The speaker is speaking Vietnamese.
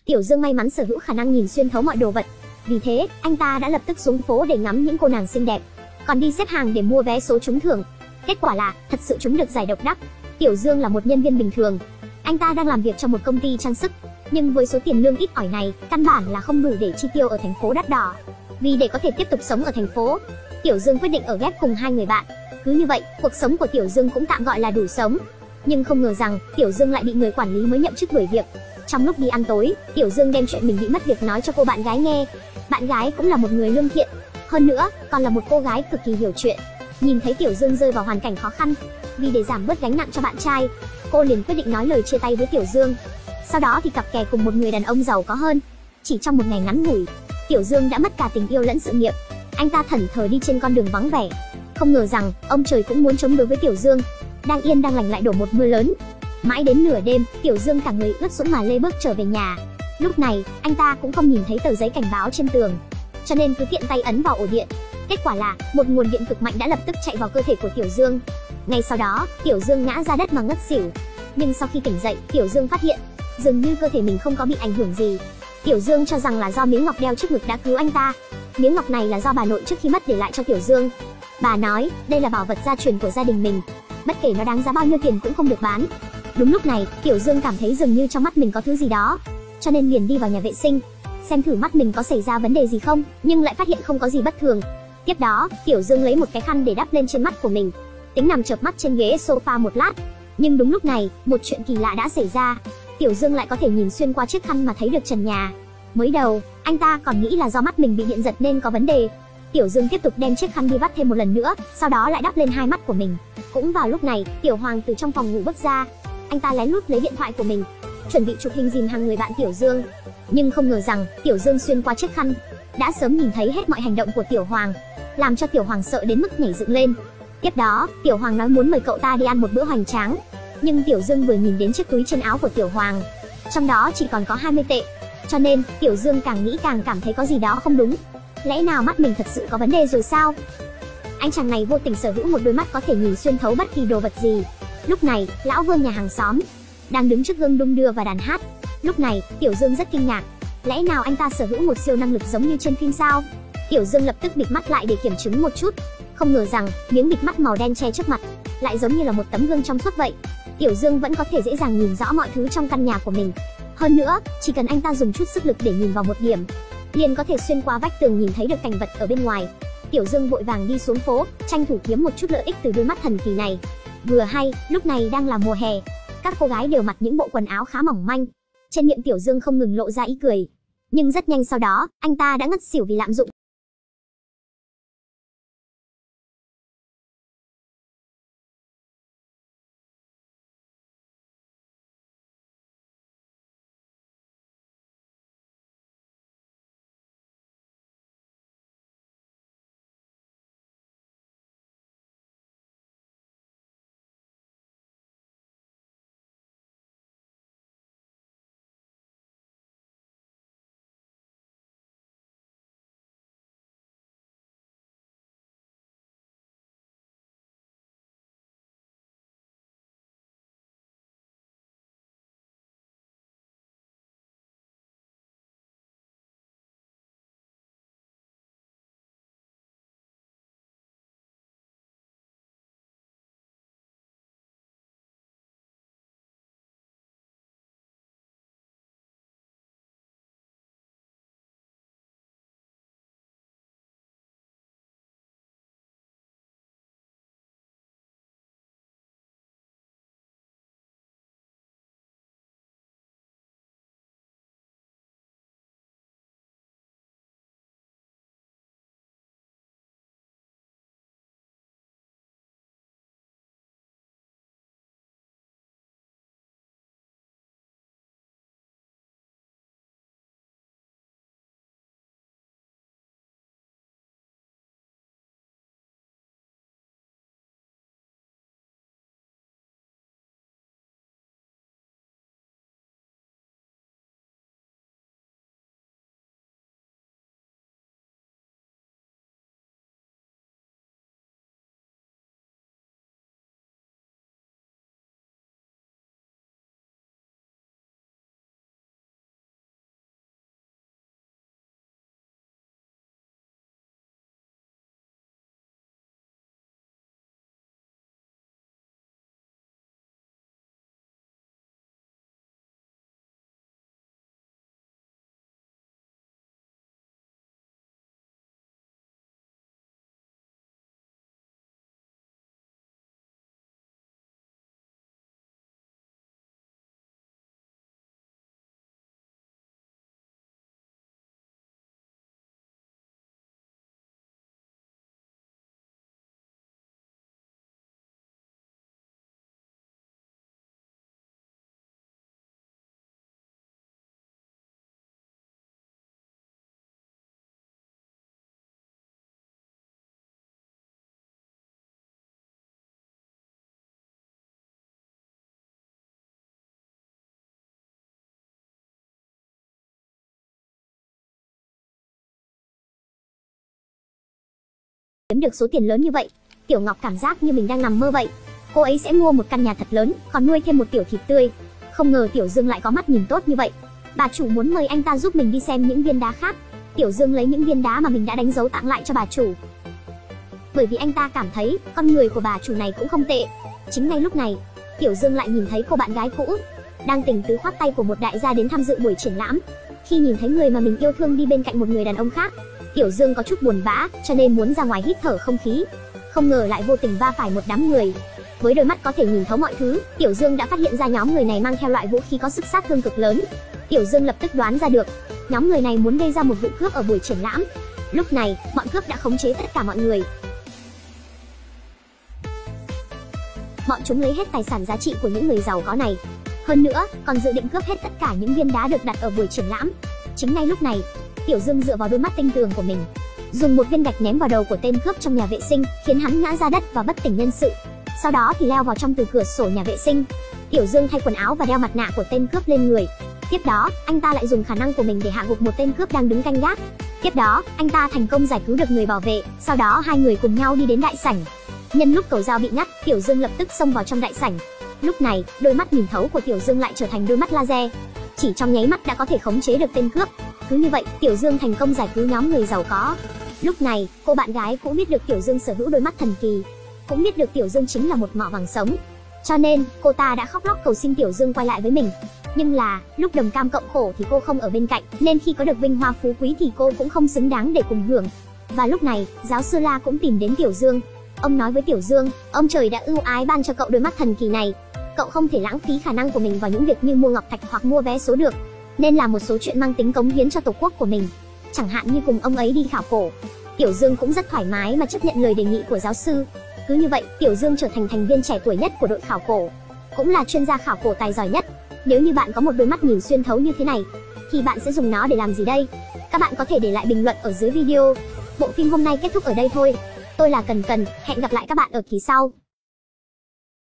Tiểu Dương may mắn sở hữu khả năng nhìn xuyên thấu mọi đồ vật. Vì thế, anh ta đã lập tức xuống phố để ngắm những cô nàng xinh đẹp, còn đi xếp hàng để mua vé số trúng thưởng. Kết quả là, thật sự trúng được giải độc đắc. Tiểu Dương là một nhân viên bình thường. Anh ta đang làm việc cho một công ty trang sức, nhưng với số tiền lương ít ỏi này, căn bản là không đủ để chi tiêu ở thành phố đắt đỏ. Vì để có thể tiếp tục sống ở thành phố, Tiểu Dương quyết định ở ghép cùng hai người bạn. Cứ như vậy, cuộc sống của Tiểu Dương cũng tạm gọi là đủ sống. Nhưng không ngờ rằng, Tiểu Dương lại bị người quản lý mới nhậm chức đuổi việc. Trong lúc đi ăn tối, Tiểu Dương đem chuyện mình bị mất việc nói cho cô bạn gái nghe. Bạn gái cũng là một người lương thiện, hơn nữa, còn là một cô gái cực kỳ hiểu chuyện. Nhìn thấy Tiểu Dương rơi vào hoàn cảnh khó khăn, vì để giảm bớt gánh nặng cho bạn trai, cô liền quyết định nói lời chia tay với Tiểu Dương. Sau đó thì cặp kè cùng một người đàn ông giàu có hơn. Chỉ trong một ngày ngắn ngủi, Tiểu Dương đã mất cả tình yêu lẫn sự nghiệp. Anh ta thẫn thờ đi trên con đường vắng vẻ. Không ngờ rằng, ông trời cũng muốn chống đối với Tiểu Dương. Đang yên đang lành lại đổ một mưa lớn. Mãi đến nửa đêm, Tiểu Dương cả người ướt sũng mà lê bước trở về nhà. Lúc này, anh ta cũng không nhìn thấy tờ giấy cảnh báo trên tường, cho nên cứ tiện tay ấn vào ổ điện. Kết quả là, một nguồn điện cực mạnh đã lập tức chạy vào cơ thể của Tiểu Dương. Ngay sau đó, Tiểu Dương ngã ra đất mà ngất xỉu. Nhưng sau khi tỉnh dậy, Tiểu Dương phát hiện, dường như cơ thể mình không có bị ảnh hưởng gì. Tiểu Dương cho rằng là do miếng ngọc đeo trước ngực đã cứu anh ta. Miếng ngọc này là do bà nội trước khi mất để lại cho Tiểu Dương. Bà nói, đây là bảo vật gia truyền của gia đình mình, bất kể nó đáng giá bao nhiêu tiền cũng không được bán. Đúng lúc này, Tiểu Dương cảm thấy dường như trong mắt mình có thứ gì đó, cho nên liền đi vào nhà vệ sinh, xem thử mắt mình có xảy ra vấn đề gì không, nhưng lại phát hiện không có gì bất thường. Tiếp đó, Tiểu Dương lấy một cái khăn để đắp lên trên mắt của mình, tính nằm chợp mắt trên ghế sofa một lát. Nhưng đúng lúc này, một chuyện kỳ lạ đã xảy ra. Tiểu Dương lại có thể nhìn xuyên qua chiếc khăn mà thấy được trần nhà. Mới đầu, anh ta còn nghĩ là do mắt mình bị điện giật nên có vấn đề. Tiểu Dương tiếp tục đem chiếc khăn đi vắt thêm một lần nữa, sau đó lại đắp lên hai mắt của mình. Cũng vào lúc này, Tiểu Hoàng từ trong phòng ngủ bước ra. Anh ta lén lút lấy điện thoại của mình, chuẩn bị chụp hình dìm hàng người bạn Tiểu Dương. Nhưng không ngờ rằng, Tiểu Dương xuyên qua chiếc khăn đã sớm nhìn thấy hết mọi hành động của Tiểu Hoàng, làm cho Tiểu Hoàng sợ đến mức nhảy dựng lên. Tiếp đó, Tiểu Hoàng nói muốn mời cậu ta đi ăn một bữa hoành tráng. Nhưng Tiểu Dương vừa nhìn đến chiếc túi trên áo của Tiểu Hoàng, trong đó chỉ còn có 20 tệ. Cho nên, Tiểu Dương càng nghĩ càng cảm thấy có gì đó không đúng. Lẽ nào mắt mình thật sự có vấn đề rồi sao? Anh chàng này vô tình sở hữu một đôi mắt có thể nhìn xuyên thấu bất kỳ đồ vật gì. Lúc này, lão Vương nhà hàng xóm đang đứng trước gương đung đưa và đàn hát. Lúc này, Tiểu Dương rất kinh ngạc. Lẽ nào anh ta sở hữu một siêu năng lực giống như trên phim sao? Tiểu Dương lập tức bịt mắt lại để kiểm chứng một chút. Không ngờ rằng, miếng bịt mắt màu đen che trước mặt lại giống như là một tấm gương trong suốt vậy. Tiểu Dương vẫn có thể dễ dàng nhìn rõ mọi thứ trong căn nhà của mình. Hơn nữa, chỉ cần anh ta dùng chút sức lực để nhìn vào một điểm, liền có thể xuyên qua vách tường nhìn thấy được cảnh vật ở bên ngoài. Tiểu Dương vội vàng đi xuống phố, tranh thủ kiếm một chút lợi ích từ đôi mắt thần kỳ này. Vừa hay, lúc này đang là mùa hè, các cô gái đều mặc những bộ quần áo khá mỏng manh. Trên miệng Tiểu Dương không ngừng lộ ra ý cười. Nhưng rất nhanh sau đó, anh ta đã ngất xỉu vì lạm dụng kiếm được số tiền lớn như vậy, Tiểu Ngọc cảm giác như mình đang nằm mơ vậy. Cô ấy sẽ mua một căn nhà thật lớn, còn nuôi thêm một tiểu thịt tươi. Không ngờ Tiểu Dương lại có mắt nhìn tốt như vậy. Bà chủ muốn mời anh ta giúp mình đi xem những viên đá khác. Tiểu Dương lấy những viên đá mà mình đã đánh dấu tặng lại cho bà chủ, bởi vì anh ta cảm thấy con người của bà chủ này cũng không tệ. Chính ngay lúc này, Tiểu Dương lại nhìn thấy cô bạn gái cũ đang tình tứ khoác tay của một đại gia đến tham dự buổi triển lãm. Khi nhìn thấy người mà mình yêu thương đi bên cạnh một người đàn ông khác, Tiểu Dương có chút buồn bã, cho nên muốn ra ngoài hít thở không khí. Không ngờ lại vô tình va phải một đám người. Với đôi mắt có thể nhìn thấu mọi thứ, Tiểu Dương đã phát hiện ra nhóm người này mang theo loại vũ khí có sức sát thương cực lớn. Tiểu Dương lập tức đoán ra được, nhóm người này muốn gây ra một vụ cướp ở buổi triển lãm. Lúc này, bọn cướp đã khống chế tất cả mọi người. Bọn chúng lấy hết tài sản giá trị của những người giàu có này. Hơn nữa, còn dự định cướp hết tất cả những viên đá được đặt ở buổi triển lãm. Chính ngay lúc này, Tiểu Dương dựa vào đôi mắt tinh tường của mình, dùng một viên gạch ném vào đầu của tên cướp trong nhà vệ sinh, khiến hắn ngã ra đất và bất tỉnh nhân sự. Sau đó thì leo vào trong từ cửa sổ nhà vệ sinh. Tiểu Dương thay quần áo và đeo mặt nạ của tên cướp lên người. Tiếp đó, anh ta lại dùng khả năng của mình để hạ gục một tên cướp đang đứng canh gác. Tiếp đó, anh ta thành công giải cứu được người bảo vệ. Sau đó hai người cùng nhau đi đến đại sảnh. Nhân lúc cầu dao bị ngắt, Tiểu Dương lập tức xông vào trong đại sảnh. Lúc này, đôi mắt nhìn thấu của Tiểu Dương lại trở thành đôi mắt laser. Chỉ trong nháy mắt đã có thể khống chế được tên cướp. Cứ như vậy, Tiểu Dương thành công giải cứu nhóm người giàu có. Lúc này, cô bạn gái cũng biết được Tiểu Dương sở hữu đôi mắt thần kỳ, cũng biết được Tiểu Dương chính là một mỏ vàng sống. Cho nên, cô ta đã khóc lóc cầu xin Tiểu Dương quay lại với mình. Nhưng là, lúc đồng cam cộng khổ thì cô không ở bên cạnh, nên khi có được vinh hoa phú quý thì cô cũng không xứng đáng để cùng hưởng. Và lúc này, giáo sư La cũng tìm đến Tiểu Dương. Ông nói với Tiểu Dương, ông trời đã ưu ái ban cho cậu đôi mắt thần kỳ này. Cậu không thể lãng phí khả năng của mình vào những việc như mua ngọc thạch hoặc mua vé số được, nên làm một số chuyện mang tính cống hiến cho tổ quốc của mình. Chẳng hạn như cùng ông ấy đi khảo cổ. Tiểu Dương cũng rất thoải mái mà chấp nhận lời đề nghị của giáo sư. Cứ như vậy, Tiểu Dương trở thành thành viên trẻ tuổi nhất của đội khảo cổ, cũng là chuyên gia khảo cổ tài giỏi nhất. Nếu như bạn có một đôi mắt nhìn xuyên thấu như thế này, thì bạn sẽ dùng nó để làm gì đây? Các bạn có thể để lại bình luận ở dưới video. Bộ phim hôm nay kết thúc ở đây thôi. Tôi là Cần Cần, hẹn gặp lại các bạn ở kỳ sau.